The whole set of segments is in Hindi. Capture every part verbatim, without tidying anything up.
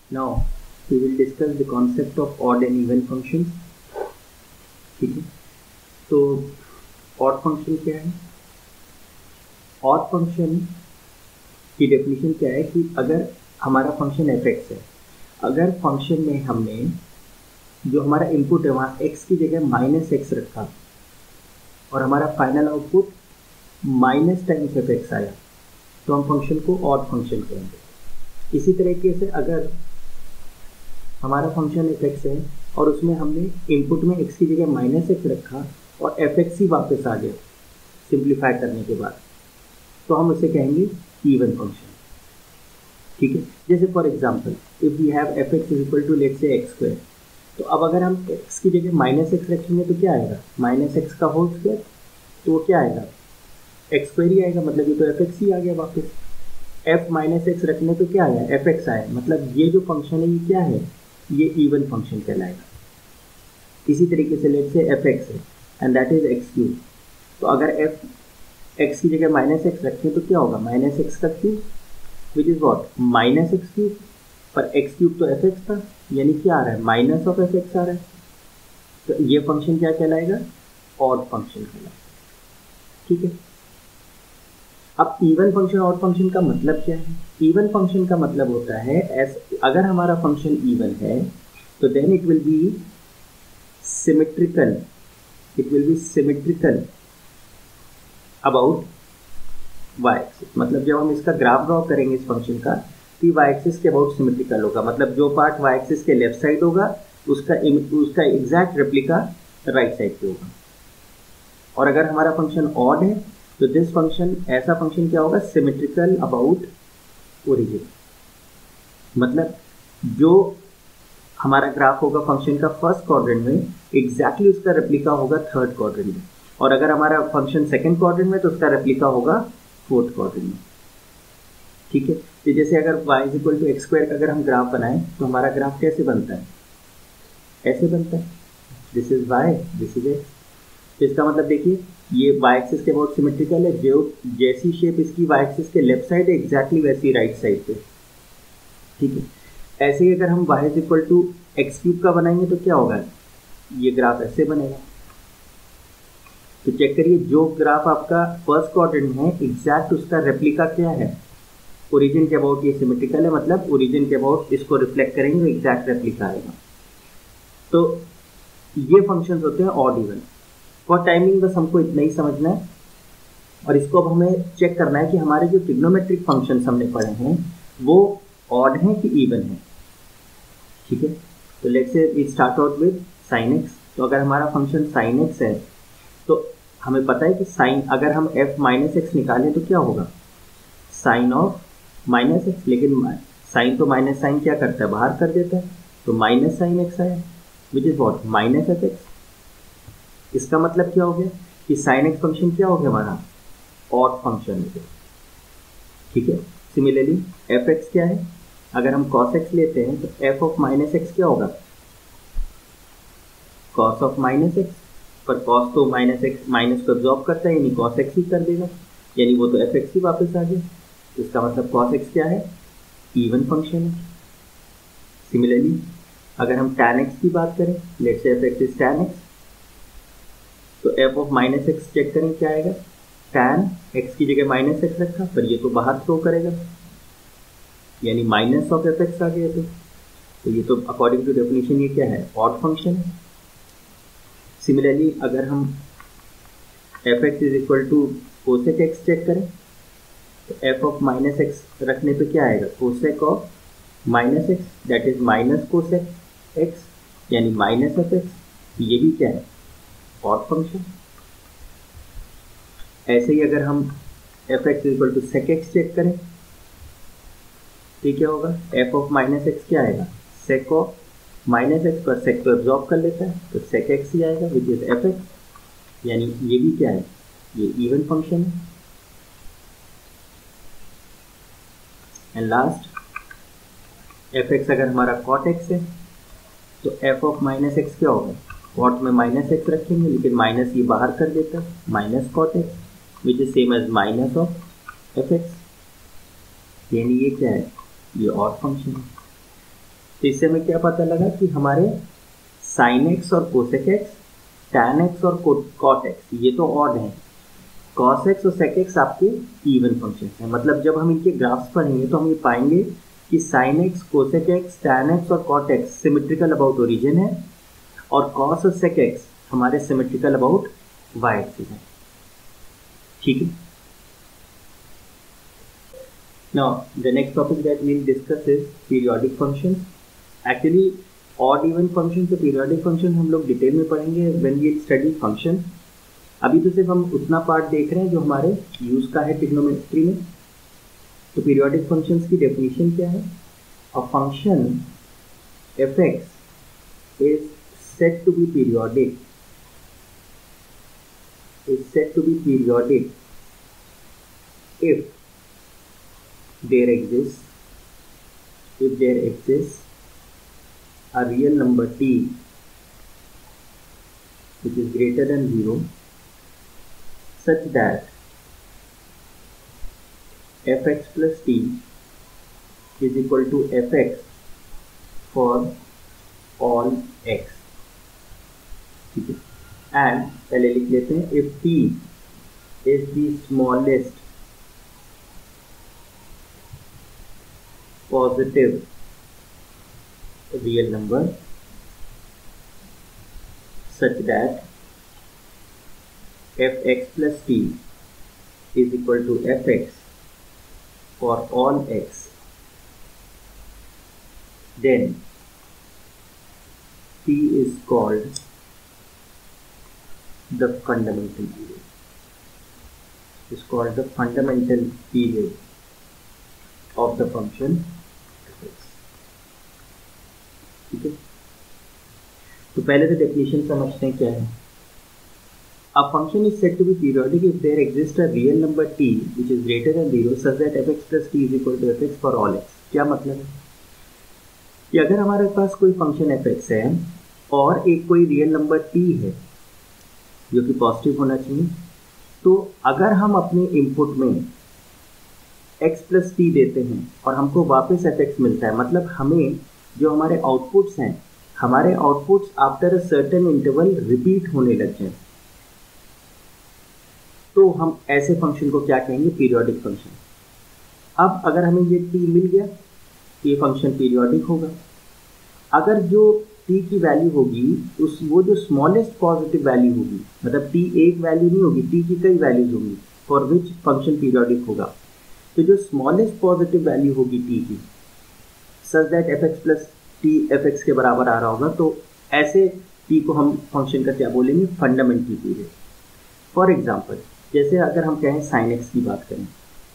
Now we will discuss the concept of odd and even functions. ठीक है, तो odd function क्या है? odd function की डेफिनेशन क्या है कि अगर हमारा फंक्शन f(x) है, अगर फंक्शन में हमने जो हमारा इनपुट है वहाँ x की जगह माइनस एक्स रखा और हमारा final output minus times F X आया, तो हम फंक्शन को ऑड फंक्शन कहेंगे। इसी तरीके से अगर हमारा फंक्शन एफ एक्स है और उसमें हमने इनपुट में x की जगह माइनस एक्स रखा और एफ एक्स ही वापस आ गया सिंप्लीफाई करने के बाद, तो हम उसे कहेंगे इवन फंक्शन। ठीक है, जैसे for example if we have f x is equal to let's say x square, तो अब अगर हम x की जगह माइनस एक्स रखेंगे तो क्या आएगा? माइनस एक्स का होल स्क्वायर, तो वो क्या आएगा? एक्स स्क्वायर ही आएगा, मतलब ये तो एफ एक्स ही आ गया वापस। f माइनस एक्स रखने तो क्या आया? एफ एक्स आया, मतलब ये जो फंक्शन है ये क्या है? ये इवन फंक्शन कहलाएगा। इसी तरीके से लेट्स से एफ एक्स है and that is x cube, तो अगर f x की जगह माइनस एक्स रखें तो क्या होगा? माइनस एक्स का cube which is what? Minus x cube, पर एक्स क्यूब तो एफ एक्स था, यानी क्या आ रहा है? माइनस ऑफ एफ एक्स आ रहा है, तो ये फंक्शन क्या कहलाएगा? ऑड फंक्शन कहलाएगा। ठीक है, अब इवन फंक्शन ऑड फंक्शन का मतलब क्या है? इवन फंक्शन का मतलब होता है एस, अगर हमारा फंक्शन इवन है तो then it will be symmetrical, it will be symmetrical about y axis. मतलब जब हम इसका ग्राफ ड्रॉ करेंगे इस फंक्शन का, तो वाई एक्सिस के अबाउट सिमेट्रिकल होगा, मतलब जो पार्ट वाई एक्सिस के लेफ्ट साइड होगा उसका उसका एग्जैक्ट रेप्लिका राइट साइड पे होगा। और अगर हमारा फंक्शन ऑड है तो दिस फंक्शन, ऐसा फंक्शन क्या होगा? Symmetrical about origin. मतलब जो हमारा ग्राफ होगा फंक्शन का फर्स्ट क्वाड्रेंट में, एग्जैक्टली उसका रेप्लिका होगा थर्ड क्वाड्रेंट में, और अगर हमारा फंक्शन सेकंड क्वाड्रेंट में तो उसका रेप्लिका होगा फोर्थ क्वाड्रेंट में। ठीक है, तो जैसे अगर y is equal to x square का अगर हम ग्राफ बनाएं तो हमारा ग्राफ कैसे बनता है? ऐसे बनता है, this is y, this is x। तो इसका मतलब देखिए ये y एक्सिस के बहुत सिमेट्रिकल है, जो जैसी शेप इसकी y एक्सिस के लेफ्ट साइड है एग्जैक्टली वैसी राइट साइड पे। ठीक है, ऐसे ही अगर हम y is equal to x cube का बनाएंगे तो क्या होगा? ये ग्राफ ऐसे बनेगा। तो चेक करिए, जो ग्राफ आपका फर्स्ट क्वाड्रेंट में है एग्जैक्ट उसका रेप्लिका क्या है? ओरिजिन के अबाउट ये सिमेट्रिकल है, मतलब ओरिजिन के अबाउट इसको रिफ्लेक्ट करेंगे तो एग्जैक्ट रेप्लिका आएगा। तो ये फंक्शंस होते हैं ऑड इवन। फॉर टाइमिंग बस हमको इतना ही समझना है, और इसको अब हमें चेक करना है कि हमारे जो ट्रिग्नोमेट्रिक फंक्शंस हमने पढ़े हैं वो ऑड हैं कि इवन हैं। ठीक है, तो let's say we start out with sine x. तो अगर हमारा फंक्शन साइन एक्स है तो हमें पता है कि साइन, अगर हम f माइनस एक्स निकालें तो क्या होगा? साइन ऑफ माइनस एक्स, लेकिन साइन तो माइनस साइन क्या करता है? बाहर कर देता है, तो माइनस साइन एक्स आया which is what? Minus f x. इसका मतलब क्या हो गया कि साइन एक्स फंक्शन क्या हो गया हमारा? ऑड फंक्शन हो गया। ठीक है, सिमिलरली एफ एक्स क्या है? अगर हम कॉस एक्स लेते हैं तो एफ ऑफ माइनस एक्स क्या होगा? कॉस ऑफ माइनस एक्स, पर कॉस तो माइनस एक्स माइनस को एब्जॉर्ब करता है, यानी कॉस एक्स ही कर देगा, यानी वो तो एफ एक्स ही वापस आ गया। इसका मतलब कॉस एक्स क्या है? इवन फंक्शन है। सिमिलरली अगर हम tan x की बात करें, let's say f x is tan x, तो f of minus x check करें क्या आएगा? tan x की जगह माइनस एक्स रखा, पर ये तो बाहर थ्रो करेगा, यानी माइनस ऑफ एफ एक्स आ गया। तो, तो ये तो अकॉर्डिंग टू डेफिनेशन ये क्या है? ऑड फंक्शन है। सिमिलरली अगर हम f x is equal to cosec x check करें तो f ऑफ माइनस एक्स रखने पे क्या आएगा? Cosec of minus x, that is minus cosec x, यानी माइनस एफ एक्स। ये भी क्या है? Odd function. ऐसे ही अगर हम f x is equal to sec x check करें तो क्या होगा? f ऑफ माइनस एक्स क्या आएगा? सेक ऑफ माइनस एक्स, पर सेक तो एब्जॉर्ब कर लेता है, तो सेक एक्स ही आएगा विच इज एफ एक्स, यानी ये भी क्या है? ये इवन फंक्शन है। एंड लास्ट एफ एक्स अगर हमारा कॉट एक्स है तो एफ ऑफ माइनस एक्स क्या होगा? कॉट में माइनस एक्स रखेंगे, लेकिन माइनस ये बाहर कर देता है, minus cot x which is same as minus of f x, यानी ये क्या है? ये ऑड फंक्शन है। तो इससे हमें क्या पता लगा कि हमारे साइन एक्स और कोसेक एक्स, टैन एक्स और कॉट एक्स ये तो ऑड हैं, कॉस एक्स और सेक एक्स आपके इवन फंक्शन हैं। मतलब जब हम इनके ग्राफ्स पढ़ेंगे तो हम ये पाएंगे कि sine x, cosec x, tan x और cot x symmetrical about origin है और कॉस और सेक एक्स हमारे सिमेट्रिकल अबाउट वाई एक्सिस है। ठीक है। Now the next topic that we will discuss is periodic function. Actually odd even function तो पीरियोडिक फंक्शन हम लोग डिटेल में पढ़ेंगे व्हेन वी स्टडी फंक्शन। अभी तो सिर्फ हम उतना पार्ट देख रहे हैं जो हमारे यूज का है ट्रिग्नोमेट्री में। तो पीरियोडिक फंक्शंस की डेफिनेशन क्या है? A function f x is said to be periodic is said to be periodic if there exists if there exists a real number t which is greater than zero such that fx plus t is equal to fx for all x। ठीक है। एंड पहले लिख लेते हैं if t is the smallest positive real number such that fx plus t is equal to fx for all x, then t is called the fundamental period. Is called the fundamental period of the function f(x). ठीक है। तो पहले तो डेफिनेशन समझते हैं क्या है। A function is said to be periodic if there exists a real number t which is greater than zero such that fx plus t is equal to fx for all x। क्या मतलब है कि अगर हमारे पास कोई फंक्शन fx है और एक कोई रियल नंबर t है जो कि पॉजिटिव होना चाहिए, तो अगर हम अपने इनपुट में x प्लस टी देते हैं और हमको वापस fx मिलता है, मतलब हमें जो हमारे आउटपुट्स हैं, हमारे outputs after a certain interval repeat होने लग जाए, तो हम ऐसे फंक्शन को क्या कहेंगे? Periodic function. अब अगर हमें ये t मिल गया तो ये फंक्शन पीरियोडिक होगा। अगर जो t की वैल्यू होगी उस वो जो स्मॉलेस्ट पॉजिटिव वैल्यू होगी, मतलब t एक वैल्यू नहीं होगी, t की कई वैल्यूज होंगी फॉर विच फंक्शन पीरियोडिक होगा, तो जो स्मॉलेस्ट पॉजिटिव वैल्यू होगी t की such that fx plus t fx के बराबर आ रहा होगा, तो ऐसे t को हम फंक्शन का क्या बोलेंगे? Fundamental period. फॉर एग्जाम्पल जैसे अगर हम कहें साइन एक्स की बात करें,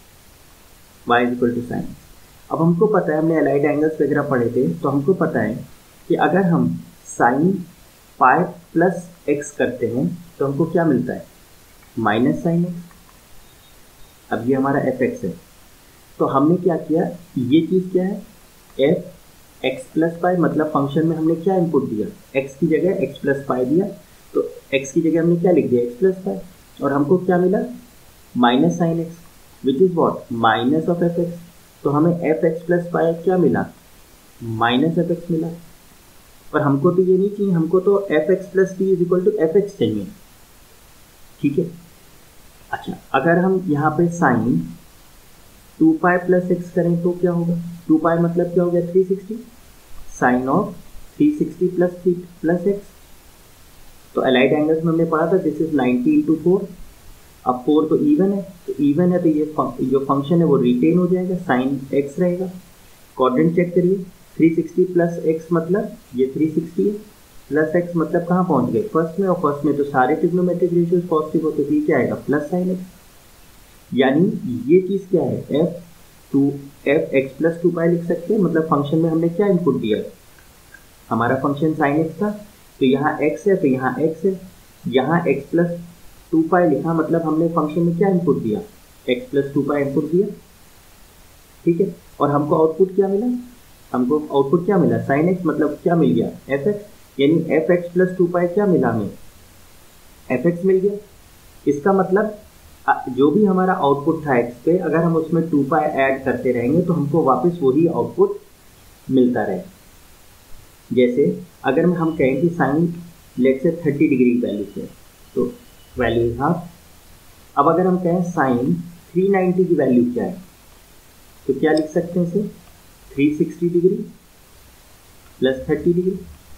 y is equal to sine. अब हमको पता है, हमने अलाइड एंगल्स वगैरह पढ़े थे, तो हमको पता है कि अगर हम साइन पाई प्लस एक्स करते हैं तो हमको क्या मिलता है? Minus sine x. अब ये हमारा एफ एक्स है, तो हमने क्या किया? ये चीज़ क्या है? एफ एक्स प्लस पाई, मतलब फंक्शन में हमने क्या इनपुट दिया? एक्स की जगह एक्स प्लस पाई दिया, तो एक्स की जगह हमने क्या लिख दिया? एक्स प्लस पाई, और हमको क्या मिला? Minus sine x which is what? Minus of f x. तो हमें एफ एक्स प्लस पाई क्या मिला? माइनस एफ एक्स मिला। पर हमको तो ये नहीं चाहिए, हमको तो f x plus t is equal to f x चाहिए। ठीक है। अच्छा, अगर हम यहाँ पे sine two pi plus x करें तो क्या होगा? टू पाई मतलब क्या हो गया? Three sixty. Sine of three sixty plus three plus x. तो अलाइड एंगल्स में हमने पढ़ा था this is ninety into four. अब फोर तो इवन है, तो इवन है तो ये फंक, जो फंक्शन है वो रिटेन हो जाएगा, साइन एक्स रहेगा। क्वाड्रेंट चेक करिए, थ्री सिक्सटी प्लस एक्स मतलब ये थ्री सिक्सटी है, प्लस एक्स मतलब कहाँ पहुँच गए? फर्स्ट में, और फर्स्ट में तो सारे ट्रिग्नोमेट्रिक रेशियोज पॉजिटिव होते थे, क्या आएगा? Plus sine x. यानी ये चीज़ क्या है? F to f x plus two pi लिख सकते हैं, मतलब फंक्शन में हमने क्या इनपुट दिया? हमारा फंक्शन साइन एक्स था, तो यहाँ एक्स है तो यहाँ एक्स है, यहाँ एक्स प्लस टू पाई लिखा, मतलब हमने फंक्शन में क्या इनपुट दिया? X plus two pi input दिया। ठीक है। और हमको आउटपुट क्या मिला? हमको आउटपुट क्या मिला? साइन एक्स, मतलब क्या मिल गया? F x. यानी f x plus two pi क्या मिला हमें? एफ एक्स मिल गया। इसका मतलब जो भी हमारा आउटपुट था एक्स पे, अगर हम उसमें टू पाई ऐड करते रहेंगे तो हमको वापस वही आउटपुट मिलता रहेगा। जैसे अगर हम कहें कि sine let's say thirty degree value से, तो वैल्यू इज हाफ। अब अगर हम कहें साइन थ्री नाइन्टी की वैल्यू क्या है, तो क्या लिख सकते हैं इसे, three sixty degree plus thirty degree.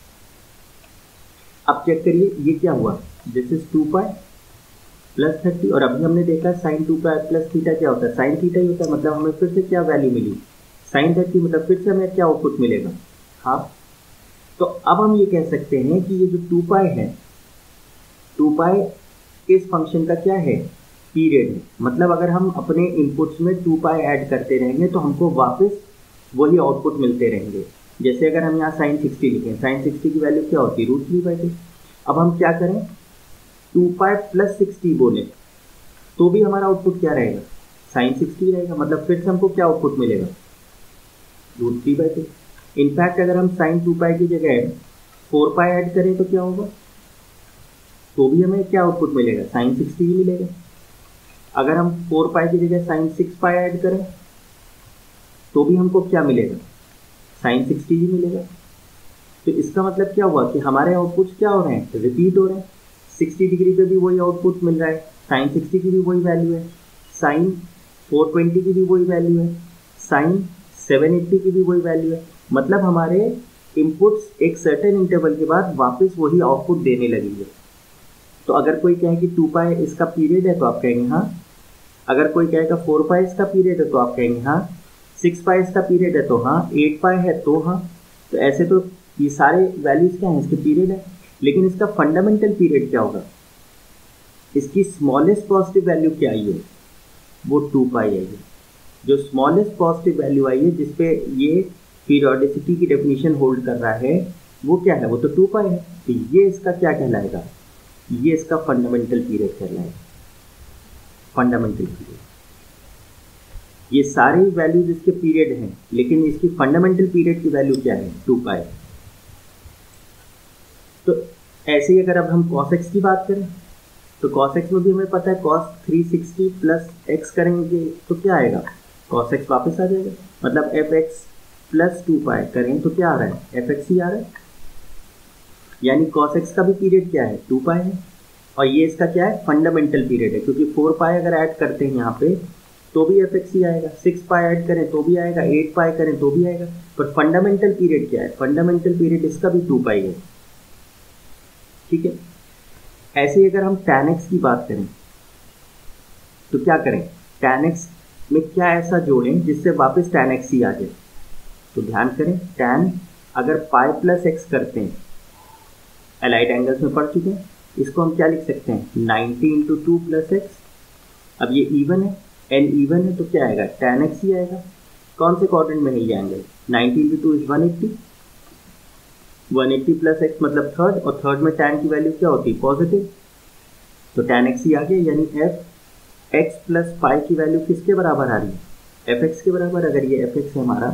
अब चेक करिए ये क्या हुआ, this is two pi plus thirty, और अभी हमने देखा sine two pi plus theta क्या होता है, साइन थीटा ही होता है। मतलब हमें फिर से क्या वैल्यू मिली, साइन थर्टी, मतलब फिर से हमें क्या आउटपुट मिलेगा, हाफ। तो अब हम ये कह सकते हैं कि ये जो टू पाई है, टू पाई इस फंक्शन का क्या है, पीरियड है। मतलब अगर हम अपने इनपुट्स में टू पाई ऐड करते रहेंगे तो हमको वापस वही आउटपुट मिलते रहेंगे। जैसे अगर हम यहाँ साइन सिक्सटी लिखें, साइन सिक्सटी की वैल्यू क्या होती है, रूट थ्री बाई टू। अब हम क्या करें, टू पाई प्लस सिक्सटी बोले तो भी हमारा आउटपुट क्या रहेगा, साइन सिक्सटी रहेगा। मतलब फिर से हमको क्या आउटपुट मिलेगा, root three by two. In fact अगर हम साइन टू पाई की जगह फोर पाई ऐड करें तो क्या होगा, तो भी हमें क्या आउटपुट मिलेगा, साइन सिक्सटी ही मिलेगा। अगर हम फोर पाई की जगह साइन सिक्स पाई ऐड करें तो भी हमको क्या मिलेगा, साइन सिक्सटी ही मिलेगा। तो इसका मतलब क्या हुआ कि हमारे आउटपुट्स क्या हो रहे हैं, रिपीट हो रहे हैं। सिक्सटी डिग्री पे भी वही आउटपुट मिल रहा है, साइन सिक्सटी की भी वही वैल्यू है, साइन फोर ट्वेंटी की भी वही वैल्यू है, साइन सेवन एट्टी की भी वही वैल्यू है। मतलब हमारे इनपुट्स एक सर्टेन इंटरवल के बाद वापस वही आउटपुट देने लगेंगे। तो अगर कोई कहे कि टू पाई इसका पीरियड है तो आप कहेंगे हाँ, अगर कोई कहेगा फोर पाई इसका पीरियड है तो आप कहेंगे हाँ, सिक्स पाई इसका पीरियड है तो हाँ, एट पाई है तो हाँ। तो ऐसे तो ये सारे वैल्यूज क्या हैं, इसके पीरियड है। लेकिन इसका फंडामेंटल पीरियड क्या होगा, इसकी स्मॉलेस्ट पॉजिटिव वैल्यू क्या आई है, वो टू पाई आई है। जो स्मॉलेस्ट पॉजिटिव वैल्यू आई है जिसपे ये पीरियोडिसिटी की डेफिनेशन होल्ड कर रहा है, वो क्या है, वो तो टू पाई है। तो ये इसका क्या कहलाएगा, ये इसका फंडामेंटल पीरियड कहलाएगा, फंडामेंटल पीरियड। ये सारी वैल्यूज इसके पीरियड हैं, लेकिन इसकी फंडामेंटल पीरियड की वैल्यू क्या है, टू पाई। तो ऐसे ही अगर अब हम cos x की बात करें तो cos x में भी हमें पता है cos three sixty plus x करेंगे तो क्या आएगा, cos x वापस आ जाएगा। मतलब fx प्लस टू पाई करें तो क्या आ रहा है, fx ही आ रहा है। यानी cos x का भी पीरियड क्या है, टू पाई है, और ये इसका क्या है, फंडामेंटल पीरियड है। क्योंकि फोर पाई अगर ऐड करते हैं यहाँ पे तो भी fx ही आएगा, सिक्स पाई ऐड करें तो भी आएगा, एट पाई करें तो भी आएगा। पर फंडामेंटल पीरियड क्या है, फंडामेंटल पीरियड इसका भी टू पाई है। ठीक है। ऐसे ही अगर हम tan x की बात करें तो क्या करें, tan x में क्या ऐसा जोड़ें जिससे वापस tan x ही आ जाए। तो ध्यान करें, tan अगर पाई प्लस एक्स करते हैं, एलाइड एंगल्स में पढ़ चुके हैं, इसको हम क्या लिख सकते हैं, ninety into two plus x. अब ये इवन है, एन इवन है तो क्या आएगा, tan x ही आएगा। कौन से क्वाड्रेंट में है ये angle, ninety into two is one eighty, one eighty plus x मतलब थर्ड, और थर्ड में tan की वैल्यू क्या होती है, पॉजिटिव। तो tan x ही आ गया। यानी f x प्लस पाई की वैल्यू किसके बराबर आ रही है, एफ एक्स के बराबर। अगर ये एफ एक्स है हमारा,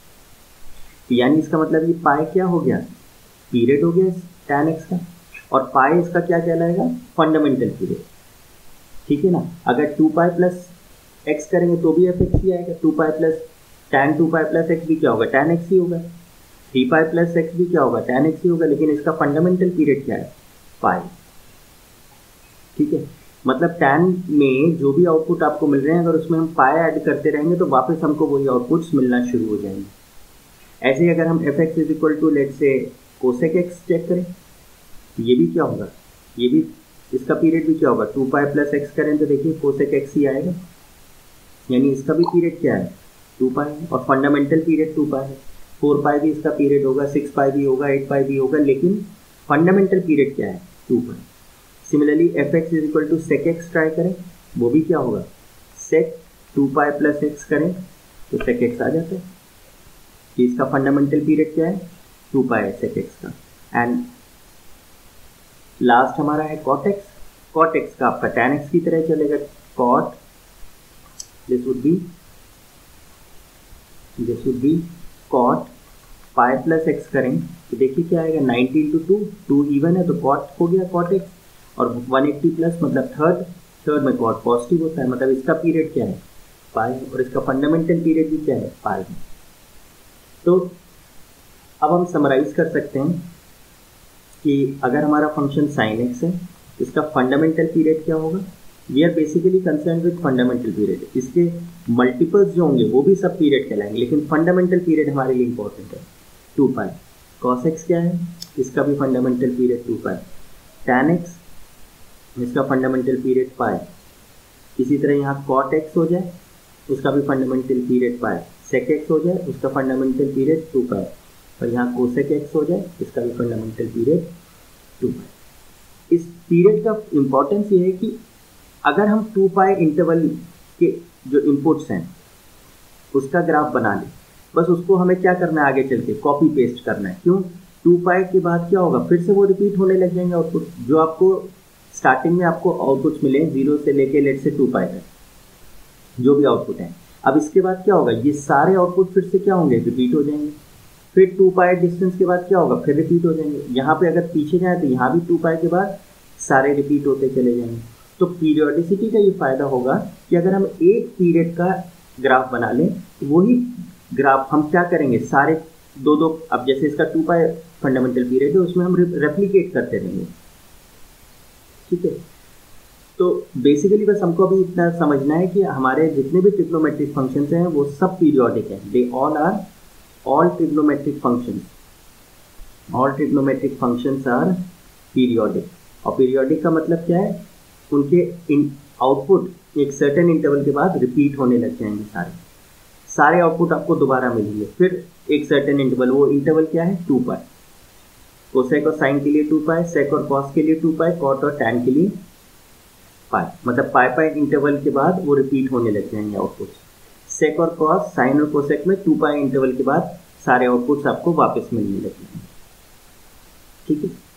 तो यानी इसका मतलब ये पाई क्या हो गया, पीरियड हो गया tan x का, और पाई इसका क्या कहलाएगा, फंडामेंटल पीरियड। ठीक है ना। अगर टू पाई प्लस एक्स करेंगे तो भी एफ एक्स ही आएगा, two pi plus tan two pi plus x भी क्या होगा, tan x ही होगा, थ्री पाई प्लस एक्स भी क्या होगा, tan x ही होगा। लेकिन इसका फंडामेंटल पीरियड क्या है, पाई। ठीक है। मतलब tan में जो भी आउटपुट आपको मिल रहे हैं, अगर उसमें हम पाई ऐड करते रहेंगे तो वापस हमको वही आउटपुट्स मिलना शुरू हो जाएंगे। ऐसे ही अगर हम f x is equal to let's say cosec x check करें, ये भी क्या होगा, ये भी इसका पीरियड भी क्या होगा, टू पाई प्लस एक्स करें तो देखिए कोसेक एक्स ही आएगा। यानी इसका भी पीरियड क्या है, टू पाई है, और फंडामेंटल पीरियड टू पाई है। फोर पाई भी इसका पीरियड होगा, सिक्स पाई भी होगा, एट पाई भी होगा, लेकिन फंडामेंटल पीरियड क्या है, two pi. Similarly f x is equal to sec x try करें, वो भी क्या होगा, sec two pi plus x करें तो सेक एक्स आ जाता है। कि इसका फंडामेंटल पीरियड क्या है, टू पाई है सेक एक्स का। एंड लास्ट हमारा है कॉट एक्स। कॉट एक्स का आपका tan x की तरह चलेगा, cot this would be this would be cot pi plus x करें तो देखिए क्या आएगा, ninety into two, two even है तो कॉट हो गया कॉट एक्स, और वन एट्टी प्लस मतलब थर्ड, थर्ड में कॉट पॉजिटिव होता है, मतलब इसका पीरियड क्या है, पाई, और इसका फंडामेंटल पीरियड भी क्या है, पाई। तो अब हम समराइज कर सकते हैं कि अगर हमारा फंक्शन साइन एक्स है, इसका फंडामेंटल पीरियड क्या होगा। We are basically concern with fundamental period. इसके मल्टीपल्स जो होंगे वो भी सब पीरियड कहलाएंगे, लेकिन फंडामेंटल पीरियड हमारे लिए इंपॉर्टेंट है। टू पाई कॉस एक्स क्या है, इसका भी fundamental period two pi. Tan x, इसका फंडामेंटल पीरियड पाई। इसी तरह यहाँ कॉट एक्स हो जाए, उसका भी fundamental period pi. Sec x हो जाए, उसका फंडामेंटल पीरियड टू पाई। और यहाँ कोसेक एक्स हो जाए, इसका भी फंडामेंटल पीरियड टू पाई। इस पीरियड का इम्पोर्टेंस ये है कि अगर हम टू पाई इंटरवल के जो इनपुट्स हैं उसका ग्राफ बना लें, बस उसको हमें क्या करना है, आगे चल के कॉपी पेस्ट करना है। क्यों, टू पाई के बाद क्या होगा, फिर से वो रिपीट होने लग जाएंगे आउटपुट। जो आपको स्टार्टिंग में आपको आउटपुट्स मिले जीरो से लेके लेट से टू पाई तक, जो भी आउटपुट है, अब इसके बाद क्या होगा, ये सारे आउटपुट फिर से क्या होंगे, रिपीट हो जाएंगे। फिर टू पाई डिस्टेंस के बाद क्या होगा, फिर रिपीट हो जाएंगे। यहाँ पे अगर पीछे जाए तो यहाँ भी टू पाई के बाद सारे रिपीट होते चले जाएंगे। तो पीरियोडिसिटी का ये फायदा होगा कि अगर हम एक पीरियड का ग्राफ बना लें, वही ग्राफ हम क्या करेंगे, सारे दो दो, अब जैसे इसका टू पाई फंडामेंटल पीरियड है, उसमें हम रेप्लिकेट करते रहेंगे। ठीक है, तो बेसिकली बस हमको अभी इतना समझना है कि हमारे जितने भी ट्रिग्नोमेट्रिक फंक्शंस हैं वो सब पीरियोडिक हैं। They all are all trigonometric functions all trigonometric functions are periodic. और पीरियोडिक का मतलब क्या है, उनके इन आउटपुट एक सर्टेन इंटरवल के बाद रिपीट होने लग जाएंगे। सारे सारे आउटपुट आपको दोबारा मिलेंगे फिर एक सर्टेन इंटरवल। वो इंटरवल क्या है, टू पाई। कोसेक और साइन के लिए टू पाई, सेक और कॉस के लिए टू पाई, कॉट और टैन के लिए पाई। मतलब पाई पाई इंटरवल के बाद वो रिपीट होने लग जाएंगे आउटपुट। सेक और कॉस, साइन और कोसेक में टू पाई इंटरवल के बाद सारे आउटपुट्स आपको वापस मिलने लग जाएंगे। ठीक है।